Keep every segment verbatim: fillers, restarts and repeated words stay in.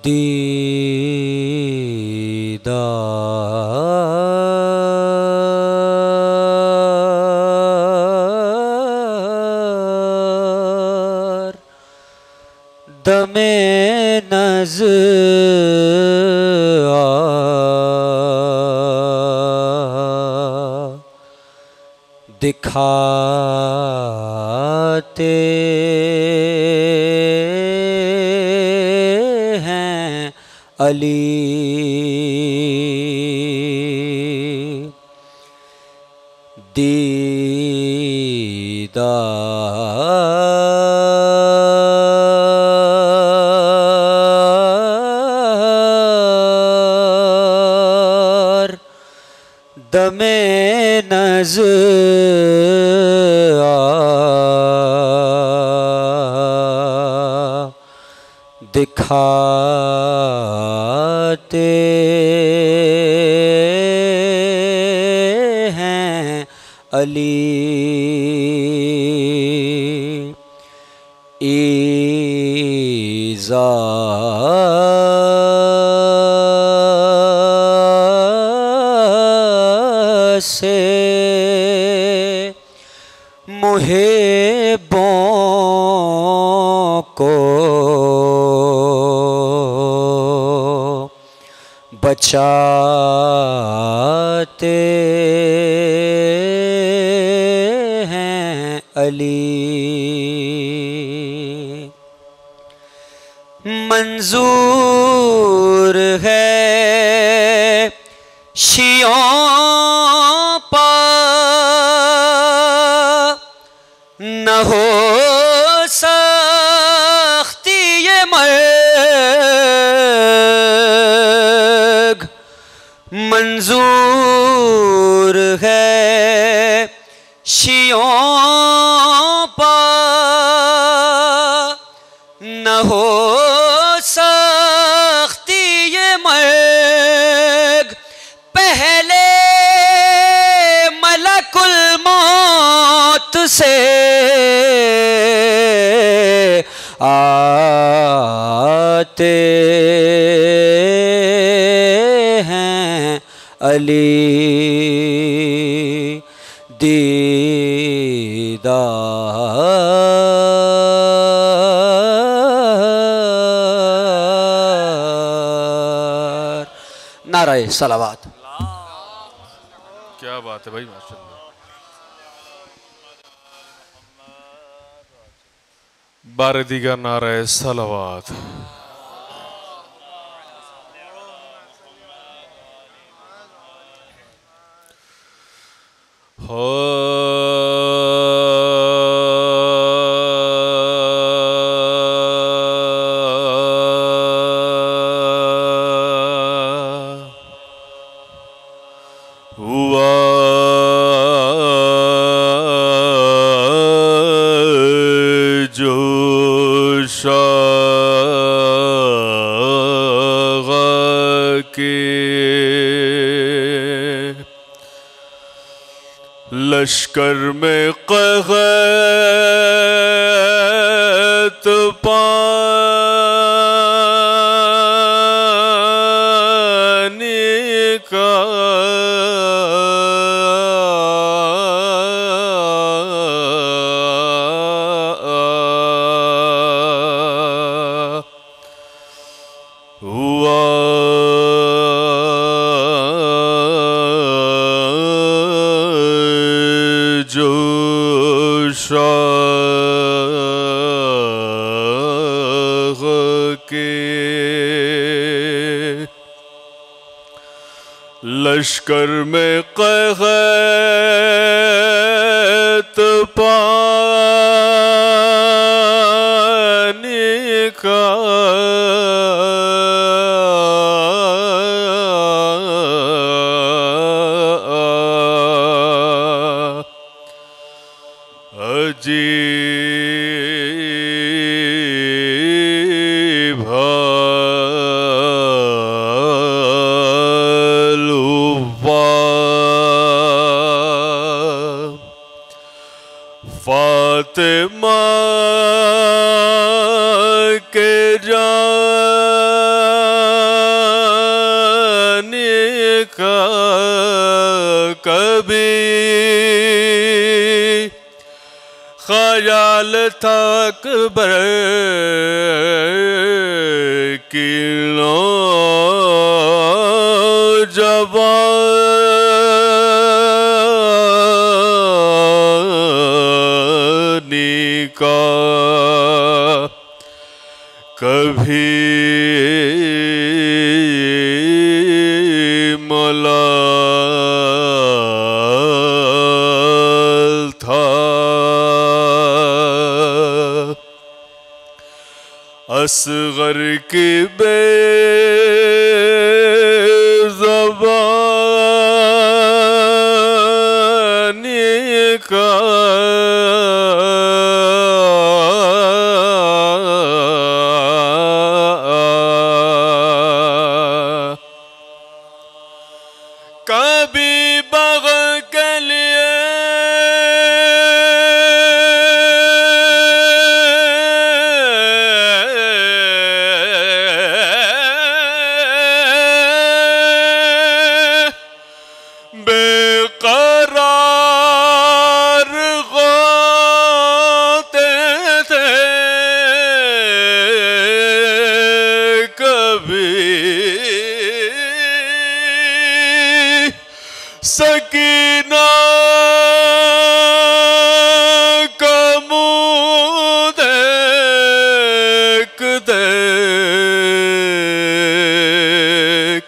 दीदार दमे नज़र दिखाते हैं अली दीदार दमे नज़र दिखाते हैं अली ईज़ा से मुहिब्बों को बचाते हैं अली मंजूर है शियों न हो सख्ती ये मर्ग मंजूर है शियों पर न हो सख्ती ये मर्ग पहले मलकुल मौत से आते हैं अली दीदार नाराए सलावत। क्या बात है भाई माशाल्लाह। बार दीगर नाराए सलावत। हो हुआ जो शाग़ के लश्कर में क़हत पाने का हुआ जो शाग़ के लश्कर में क़हत पाने का अजीब हलवा फातिमा के जान कभी ख्याल था अकबर की नौजवानी का, कभी मलाल था असगर की बेज़बानी का, कभी बग़ल के लिए बेकरार गाते थे, कभी सकीना का मुँह देख देख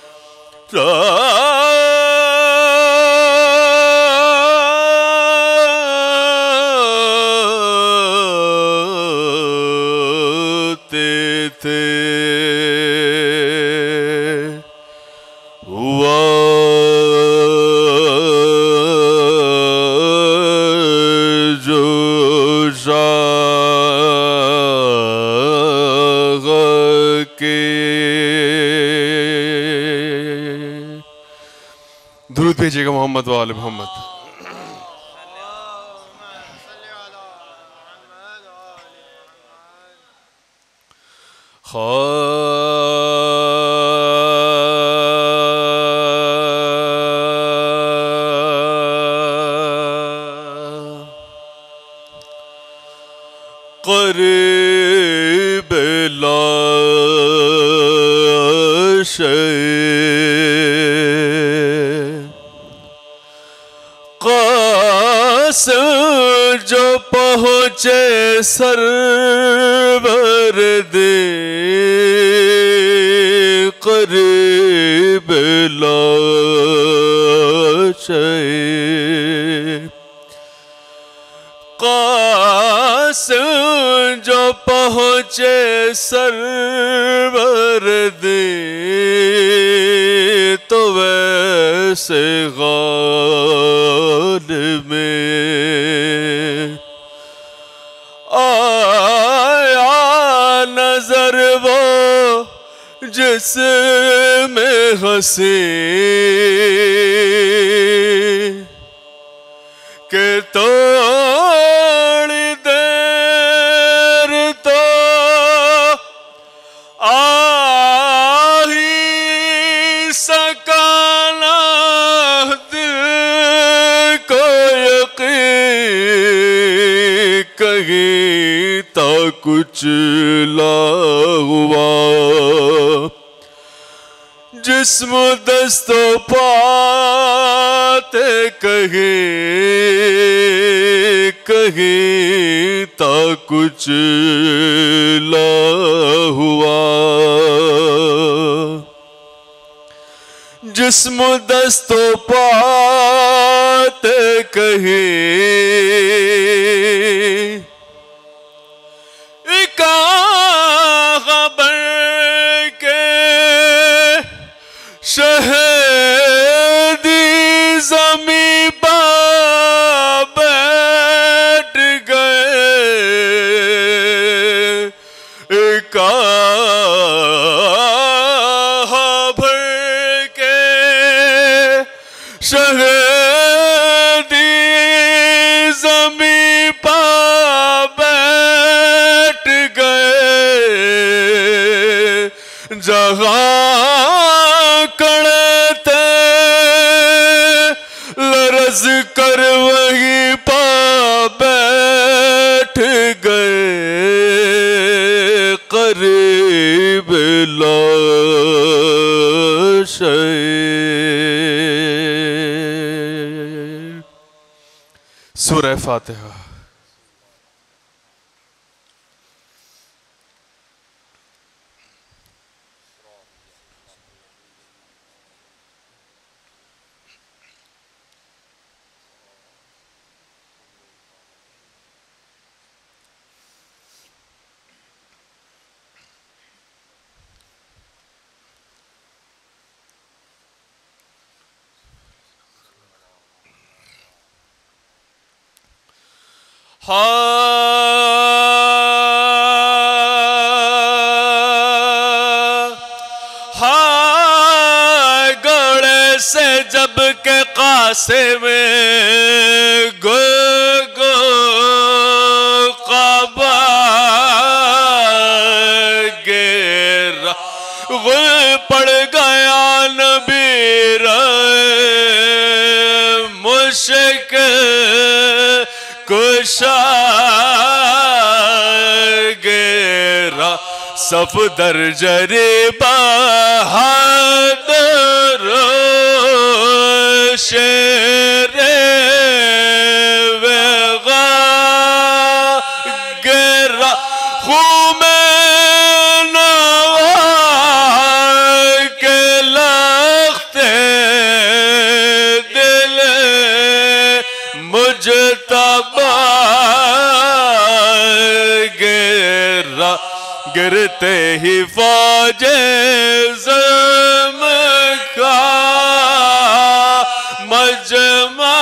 रोते थे। हुआ जो शाग़ के। दुरूद भेजिएगा मोहम्मद वाले मोहम्मद। क़रीब लाशे क़ासिम जो पहुँचे सरवर दे, क़रीब लाशे क़ासिम जो पहुँचे सरवर दे, तो वैसे गाल में आया नजर वो जिसमें हंसी के थोड़ी देर तो आ ही सकाना दिल को यकीन, कहीं तो कुछ ला हुआ जिस्म दस्तो पाते, कहीं कहीं ता कुछ ला हुआ जिस्म दस्तो पाते, कहीं इका खबर के शहदी ज़मी पा बैठ गए, कहा भर के शहदी ज़मी करीब लाश सूरह फातिहा। हा हा गोले से जब के कासे में गो गो काबा गेरा गुल पड़ गया नबी मुश्किल कुशा गेरा सफदर जरे बहादुर शेरे वेगा गेरा खूमे नवा के लगते दिल मुझतबा गेरा गिरते ही फौजे ज़ल्म का मजमा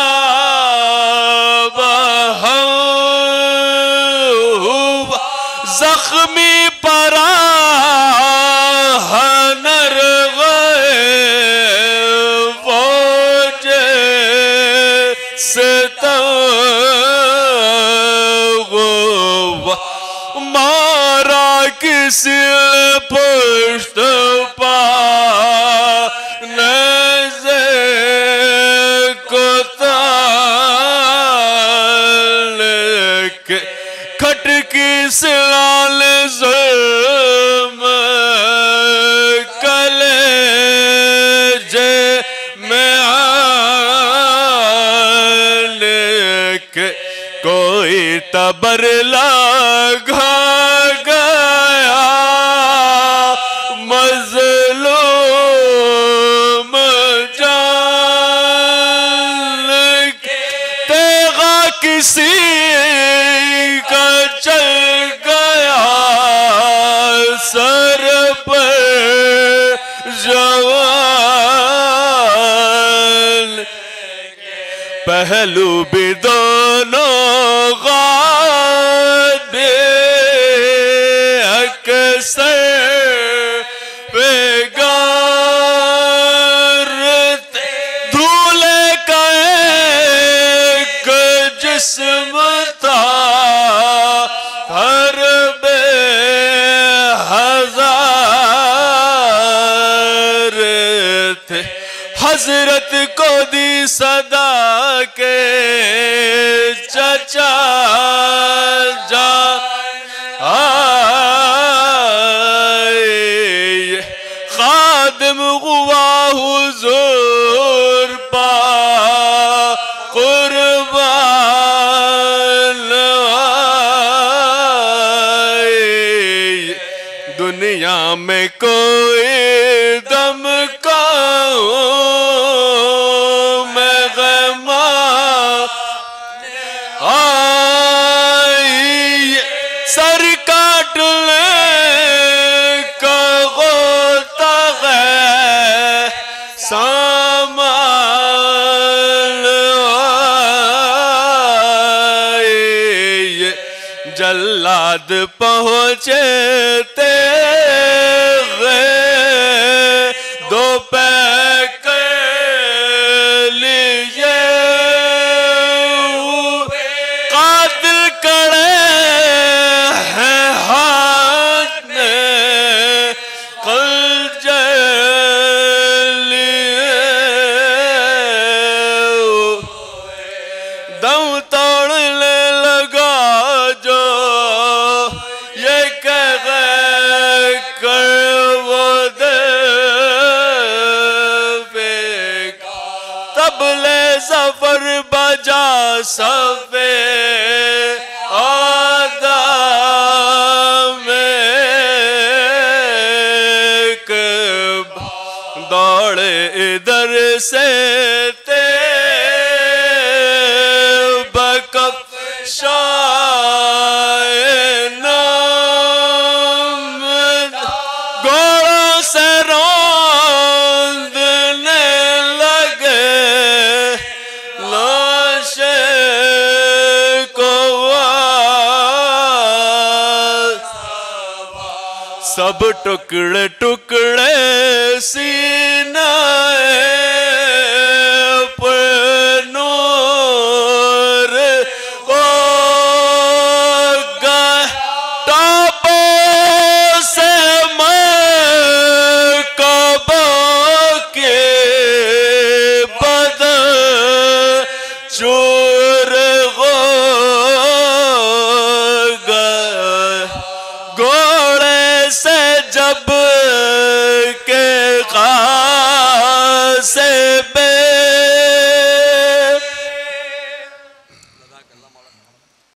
हुआ जख्मी परा हनर गए फौजे से मारा किसी पुष्ट पा नज़े को ताल के खटकी से लाल ज़ुल्म कलेजे में आल के कोई तबर लगा गया मज़लूम जान के तेगा किसी का चल गया सर पर जवान पहलू भी दोनों गादे अक्सर बेगारते धूले का एक जिस्म था हर बेहज़ार थे हजरत को दी सदा के चचा जा आए खादिम हुआ हुजूर पा कुर्बान आए दुनिया में कोई दम का सर काट ले का गोता है सामान आए जल्लाद पहुँचे ते दो पैक लिए कातिल कड़े दम तोड़ने लगा जो ये कह सफे आदम एक दौड़े इधर से ते बकफ शाए नाम घोड़ों से रौंदने लगे लाशे को सब टुकड़े टुकड़े सी